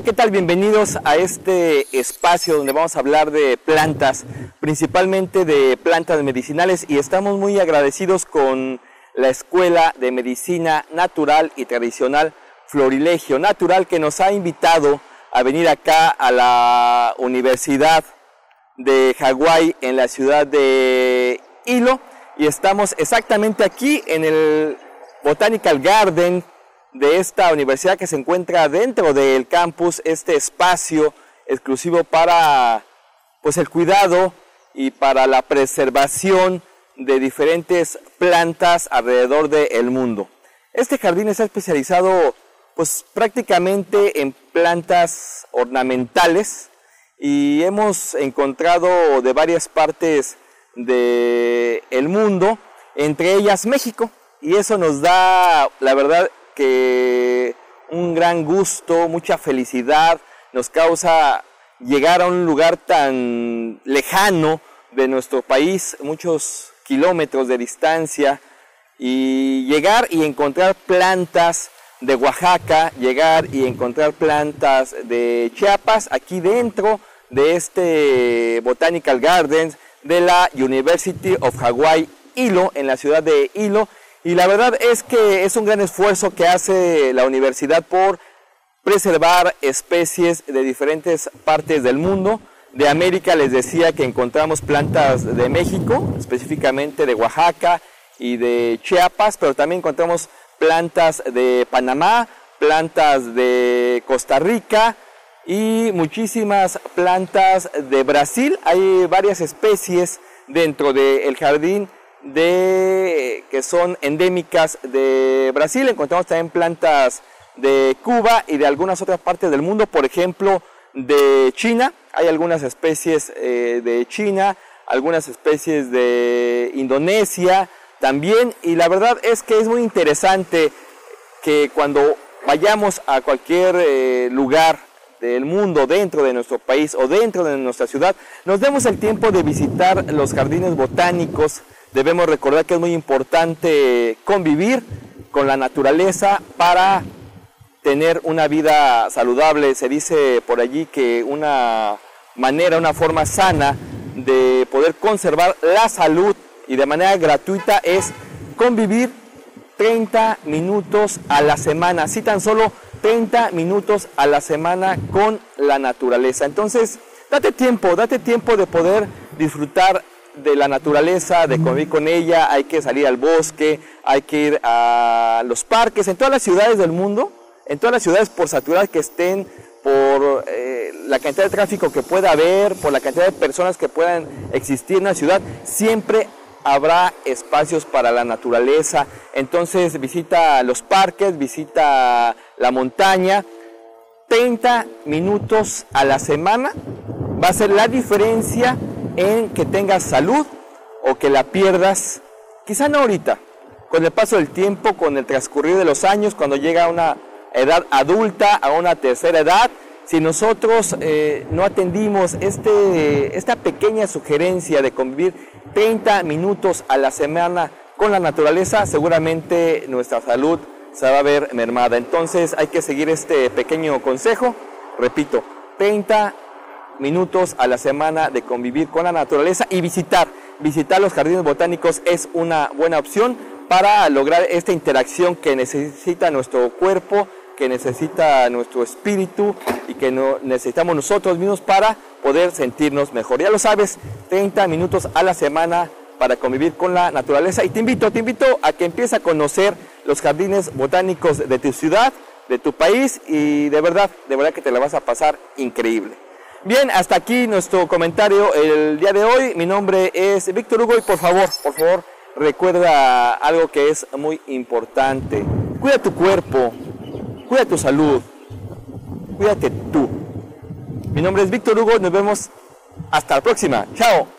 ¿qué tal? Bienvenidos a este espacio donde vamos a hablar de plantas, principalmente de plantas medicinales, y estamos muy agradecidos con la Escuela de Medicina Natural y Tradicional Florilegio Natural, que nos ha invitado a venir acá a la Universidad de Hawái en la ciudad de Hilo, y estamos exactamente aquí en el Botanical Garden de esta universidad que se encuentra dentro del campus, este espacio exclusivo para el cuidado y para la preservación de diferentes plantas alrededor del mundo. Este jardín está especializado prácticamente en plantas ornamentales, y hemos encontrado de varias partes del mundo, entre ellas México, y eso nos da, la verdad, que un gran gusto, mucha felicidad, nos causa llegar a un lugar tan lejano de nuestro país, muchos kilómetros de distancia, y llegar y encontrar plantas de Oaxaca, llegar y encontrar plantas de Chiapas aquí dentro de este Botanical Gardens de la University of Hawaii Hilo, en la ciudad de Hilo. Y la verdad es que es un gran esfuerzo que hace la universidad por preservar especies de diferentes partes del mundo. De América les decía que encontramos plantas de México, específicamente de Oaxaca y de Chiapas, pero también encontramos plantas de Panamá, plantas de Costa Rica y muchísimas plantas de Brasil. Hay varias especies dentro del jardín que son endémicas de Brasil. Encontramos también plantas de Cuba y de algunas otras partes del mundo, por ejemplo de China. Hay algunas especies de China, algunas especies de Indonesia también, y la verdad es que es muy interesante que cuando vayamos a cualquier lugar del mundo, dentro de nuestro país o dentro de nuestra ciudad, nos demos el tiempo de visitar los jardines botánicos. Debemos recordar que es muy importante convivir con la naturaleza para tener una vida saludable. Se dice por allí que una forma sana de poder conservar la salud y de manera gratuita es convivir 30 minutos a la semana, sí, tan solo 30 minutos a la semana con la naturaleza. Entonces, date tiempo de poder disfrutar de la naturaleza, de convivir con ella. Hay que salir al bosque, hay que ir a los parques, en todas las ciudades del mundo, en todas las ciudades, por saturadas que estén, por la cantidad de tráfico que pueda haber, por la cantidad de personas que puedan existir en una ciudad, siempre habrá espacios para la naturaleza. Entonces visita los parques, visita la montaña. 30 minutos a la semana va a ser la diferencia en que tengas salud o que la pierdas, quizá no ahorita, con el paso del tiempo, con el transcurrir de los años, cuando llega a una edad adulta, a una tercera edad. Si nosotros no atendimos esta pequeña sugerencia de convivir 30 minutos a la semana con la naturaleza, seguramente nuestra salud se va a ver mermada. Entonces hay que seguir este pequeño consejo. Repito, 30 minutos a la semana de convivir con la naturaleza, y visitar los jardines botánicos es una buena opción para lograr esta interacción que necesita nuestro cuerpo, que necesita nuestro espíritu y que necesitamos nosotros mismos para poder sentirnos mejor. Ya lo sabes, 30 minutos a la semana para convivir con la naturaleza, y te invito a que empieces a conocer los jardines botánicos de tu ciudad, de tu país, y de verdad que te la vas a pasar increíble. Bien, hasta aquí nuestro comentario el día de hoy. Mi nombre es Víctor Hugo, y por favor, recuerda algo que es muy importante. Cuida tu cuerpo, cuida tu salud, cuídate tú. Mi nombre es Víctor Hugo, nos vemos hasta la próxima. Chao.